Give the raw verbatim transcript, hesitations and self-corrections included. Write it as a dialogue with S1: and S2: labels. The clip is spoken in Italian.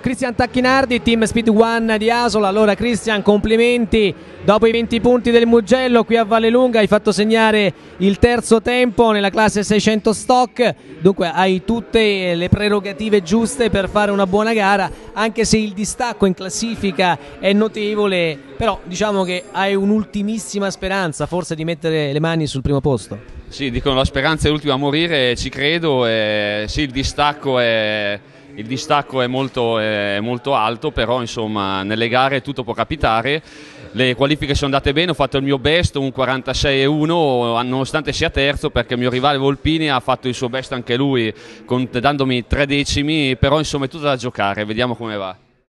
S1: Cristian Tacchinardi, team Speed One di Asola. Allora Cristian, complimenti, dopo i venti punti del Mugello qui a Vallelunga hai fatto segnare il terzo tempo nella classe seicento stock, dunque hai tutte le prerogative giuste per fare una buona gara, anche se il distacco in classifica è notevole, però diciamo che hai un'ultimissima speranza forse di mettere le mani sul primo posto.
S2: Sì, dicono la speranza è l'ultima a morire, ci credo, e sì, il distacco è... Il distacco è molto, è molto alto, però insomma nelle gare tutto può capitare. Le qualifiche sono andate bene, ho fatto il mio best, un quarantasei e uno, nonostante sia terzo, perché il mio rivale Volpini ha fatto il suo best anche lui, con, dandomi tre decimi, però insomma è tutto da giocare, vediamo come va.